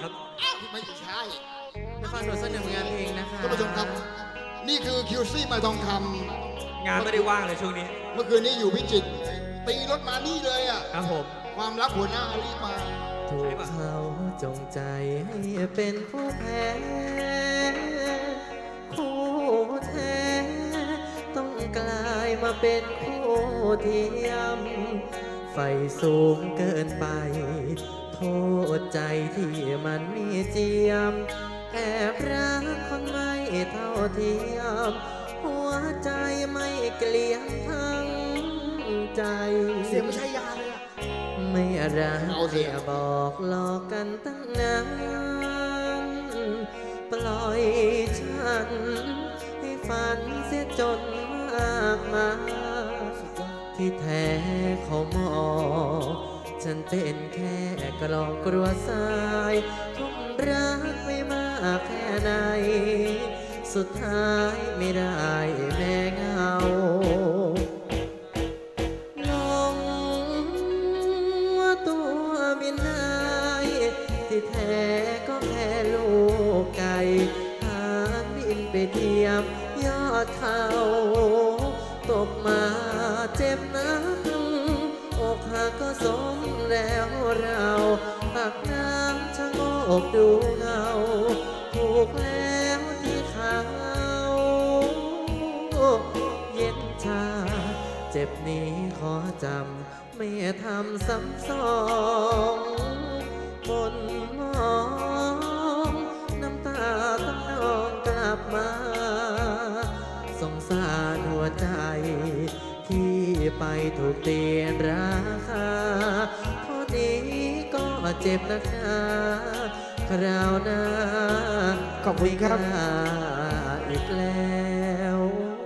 ครับไม่ใช่นครหลวงเสนองานเพลงนะคะท่านผู้ชมครับนี่คือคิวซี่มาทองคงานไม่ได้ว่างเลยช่วงนี้ำเมื่อคืนนี้อยู่พิจิตรตีรถมานี่เลยอ่ะครับผมความรักหัวหน้ารีบมาถูกเขาจงใจให้เป็นผู้แพ้คู่แท้ต้องกลายมาเป็นคู่เทียมไฟสูงเกินไปโทษใจที่มันมีเจียมแอบรักคนไม่เท่าเทียมหัวใจไม่เกลียงทั้งใจเสียงไม่ใช่ยาเลยอะไม่รักอย่าบอกหลอกกันตั้งนานปล่อยฉันให้ฝันเสียจนมากมายที่แท้เขามองฉันเป็นแค่กลองกลัวสายทุ่มรักไม่มากแค่ไหนสุดท้ายไม่ได้แม่เงาลงตัวบินได้ที่แท้ก็แค่ลูกไก่หางบินไปเทียมยอดเขาตกมาเจ็บนักอกหักก็สมแล้วเราปากน้ำชะโงกดูเงาถูกแล้วที่เขาเย็นชาเจ็บนี้ขอจำไม่ทำซ้ำสองบนมองน้ำตาต้องนองกลับมาสงสารหัวใจที่ไปถูกเตียนราคาเท่านี้ก็เจ็บนะคะคราวหน้าขอบคุณครับอีกแล้ว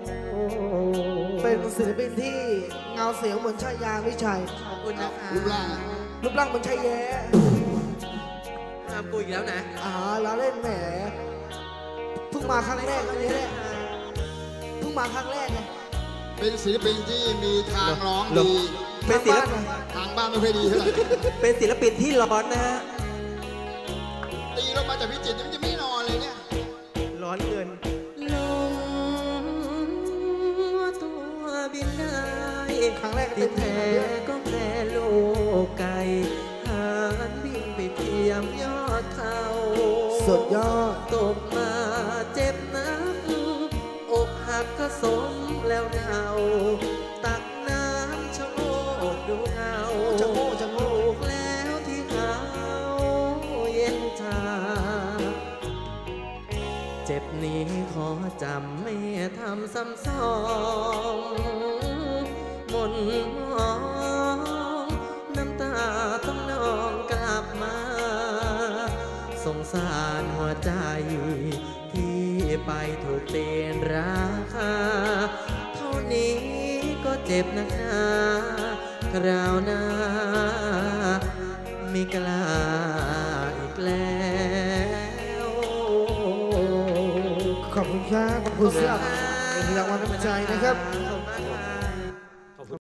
เป็นศิลปินที่เงาเสียงเหมือนชายาวิชัยขอบคุณนะคะรูปร่างเหมือนชายแย้ห้ามกูอีกแล้วนะแล้วเล่นแหมเพิ่งมาครั้งแรกนี่แหละเพิ่งมาครั้งแรกไงเป็นศิลปินที่มีทางร้องดีเป็นศิลปินทางบ้านไม่ค่อยดีเท่าไหร่เป็นศิลปินที่ร้อนนะฮะตีรถมาจากพิจิตรมันจะไม่นอนเลยเนี่ยร้อนเกินลงตัวบินได้ครั้งแรกที่แท้ก็แค่ลูกไก่หานบินไปเทียมยอดเขาสุดยอดตกมาเจ็บนักอกหักก็สมแล้วเราตักน้ำชะโงกดูเงาจะโง่แล้วที่เขาเย็นชาเจ็บนี้ขอจำไม่ทำซ้ำสองมนมองน้ำตาต้องนองกลับมาสงสารหัวใจที่ไปถูกเตียนราคาเท่านี้ก็เจ็บนักหนาคราวหน้าไม่กล้าอีกแล้วขอบคุณครับขอบคุณสำหรับรางวัลน้ำใจนะครับ